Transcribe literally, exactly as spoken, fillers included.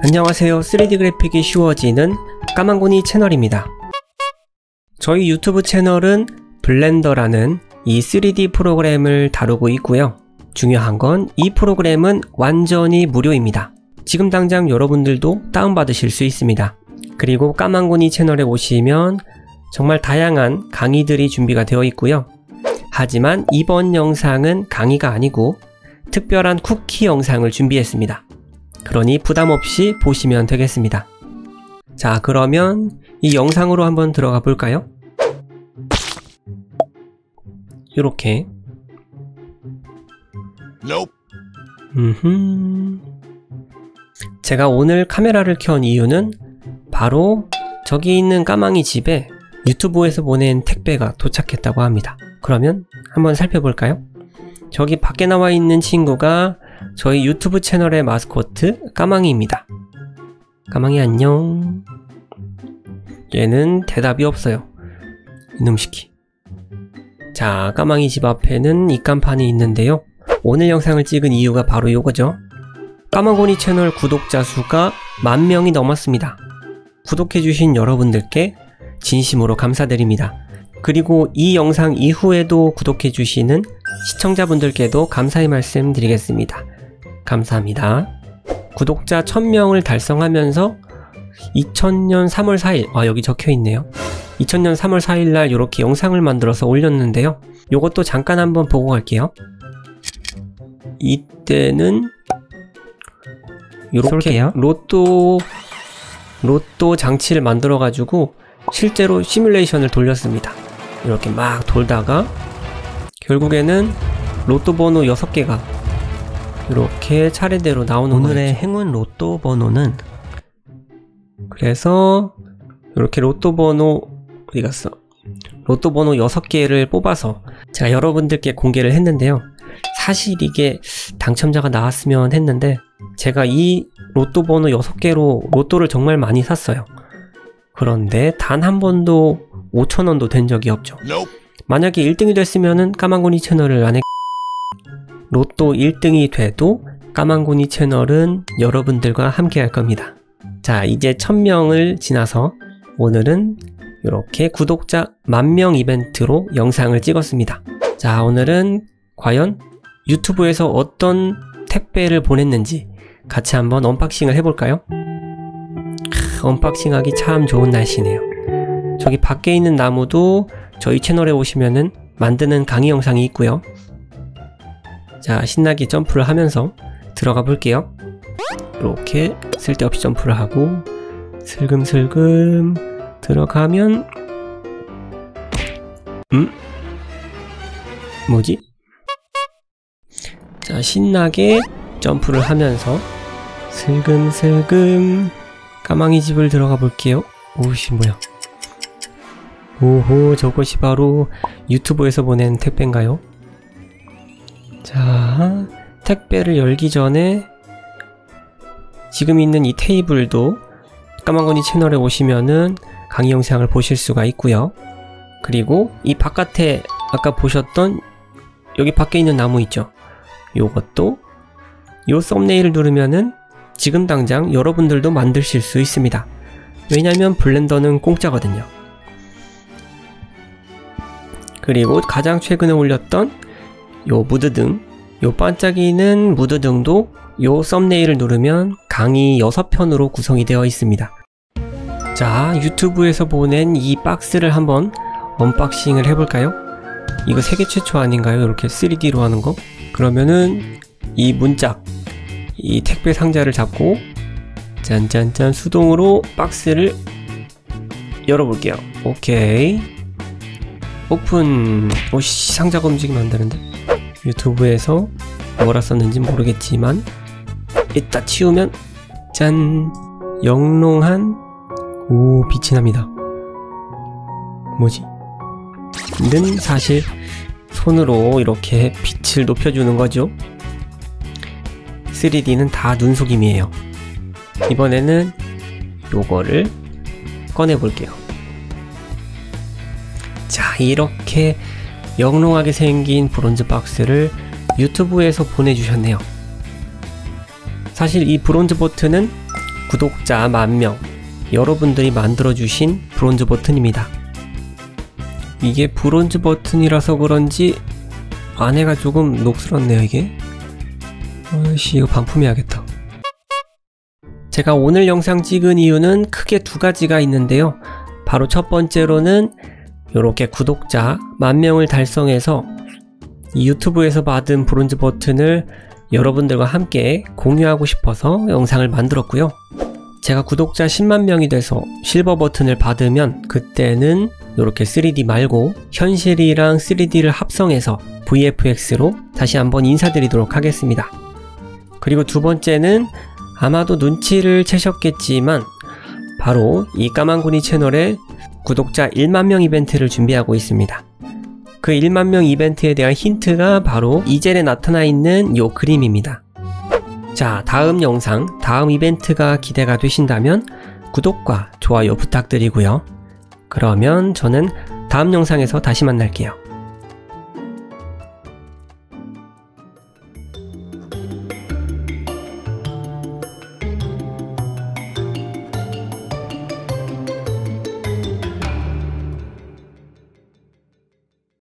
안녕하세요. 쓰리디 그래픽이 쉬워지는 까만고니 채널입니다. 저희 유튜브 채널은 블렌더라는 이 쓰리디 프로그램을 다루고 있고요. 중요한 건 이 프로그램은 완전히 무료입니다. 지금 당장 여러분들도 다운받으실 수 있습니다. 그리고 까만고니 채널에 오시면 정말 다양한 강의들이 준비가 되어 있고요. 하지만 이번 영상은 강의가 아니고 특별한 쿠키 영상을 준비했습니다. 그러니 부담없이 보시면 되겠습니다. 자, 그러면 이 영상으로 한번 들어가 볼까요? 이렇게 Nope. 음흠. 제가 오늘 카메라를 켠 이유는 바로 저기 있는 까망이 집에 유튜브에서 보낸 택배가 도착했다고 합니다. 그러면 한번 살펴볼까요? 저기 밖에 나와 있는 친구가 저희 유튜브 채널의 마스코트 까망이입니다. 까망이 안녕. 얘는 대답이 없어요. 이놈 시키. 자, 까망이 집 앞에는 입간판이 있는데요. 오늘 영상을 찍은 이유가 바로 요거죠. 까만고니 채널 구독자 수가 만 명이 넘었습니다. 구독해주신 여러분들께 진심으로 감사드립니다. 그리고 이 영상 이후에도 구독해주시는 시청자분들께도 감사의 말씀 드리겠습니다. 감사합니다. 구독자 천 명을 달성하면서 이천년 삼월 사일, 아 여기 적혀있네요. 이천년 삼월 사일날 이렇게 영상을 만들어서 올렸는데요. 요것도 잠깐 한번 보고 갈게요. 이때는 이렇게 로또 로또 장치를 만들어 가지고 실제로 시뮬레이션을 돌렸습니다. 이렇게 막 돌다가 결국에는 로또 번호 여섯 개가 이렇게 차례대로 나오는 오늘의 거였죠. 행운 로또 번호는, 그래서 이렇게 로또 번호 어디 갔어? 로또 번호 여섯 개를 뽑아서 제가 여러분들께 공개를 했는데요. 사실 이게 당첨자가 나왔으면 했는데 제가 이 로또 번호 여섯 개로 로또를 정말 많이 샀어요. 그런데 단 한 번도 오천 원도 된 적이 없죠. 만약에 일 등이 됐으면은 까만고니 채널을 안 했... 로또 일 등이 돼도 까만고니 채널은 여러분들과 함께 할 겁니다. 자, 이제 천 명을 지나서 오늘은 이렇게 구독자 만 명 이벤트로 영상을 찍었습니다. 자, 오늘은 과연 유튜브에서 어떤 택배를 보냈는지 같이 한번 언박싱을 해볼까요? 크, 언박싱하기 참 좋은 날씨네요. 저기 밖에 있는 나무도 저희 채널에 오시면은 만드는 강의 영상이 있고요. 자, 신나게 점프를 하면서 들어가 볼게요. 이렇게 쓸데없이 점프를 하고 슬금슬금 들어가면 음? 뭐지? 자, 신나게 점프를 하면서 슬금슬금 까망이 집을 들어가 볼게요. 오우씨, 뭐야. 오호, 저것이 바로 유튜브에서 보낸 택배인가요? 자, 택배를 열기 전에 지금 있는 이 테이블도 까만고니 채널에 오시면은 강의 영상을 보실 수가 있고요. 그리고 이 바깥에 아까 보셨던 여기 밖에 있는 나무 있죠? 요것도 요 썸네일을 누르면은 지금 당장 여러분들도 만드실 수 있습니다. 왜냐면 블렌더는 공짜거든요. 그리고 가장 최근에 올렸던 요 무드등, 요 반짝이는 무드등도 요 썸네일을 누르면 강의 여섯 편으로 구성이 되어 있습니다. 자, 유튜브에서 보낸 이 박스를 한번 언박싱을 해볼까요? 이거 세계 최초 아닌가요? 이렇게 쓰리디로 하는 거? 그러면은 이 문짝, 이 택배 상자를 잡고 짠짠짠 수동으로 박스를 열어볼게요. 오케이, 오픈. 오씨, 상자가 움직이면 안되는데. 유튜브에서 뭐라 썼는지 모르겠지만 이따 치우면 짠, 영롱한 오 빛이 납니다. 뭐지? 는 사실 손으로 이렇게 빛을 높여주는 거죠. 쓰리디는 다 눈속임이에요. 이번에는 요거를 꺼내 볼게요. 자, 이렇게 영롱하게 생긴 브론즈 박스를 유튜브에서 보내주셨네요. 사실 이 브론즈 보트는 구독자 만 명, 여러분들이 만들어주신 브론즈 버튼입니다. 이게 브론즈 버튼이라서 그런지 안에가 조금 녹슬었네요, 이게. 아이씨, 이거 반품해야겠다. 제가 오늘 영상 찍은 이유는 크게 두 가지가 있는데요. 바로 첫 번째로는 이렇게 구독자 만 명을 달성해서 이 유튜브에서 받은 브론즈 버튼을 여러분들과 함께 공유하고 싶어서 영상을 만들었고요. 제가 구독자 십만 명이 돼서 실버 버튼을 받으면 그때는 이렇게 쓰리디 말고 현실이랑 쓰리디를 합성해서 브이에프엑스로 다시 한번 인사드리도록 하겠습니다. 그리고 두 번째는 아마도 눈치를 채셨겠지만 바로 이 까만구니 채널에 구독자 일만 명 이벤트를 준비하고 있습니다. 그 일만 명 이벤트에 대한 힌트가 바로 이젤에 나타나 있는 요 그림입니다. 자, 다음 영상, 다음 이벤트가 기대가 되신다면 구독과 좋아요 부탁드리고요. 그러면 저는 다음 영상에서 다시 만날게요.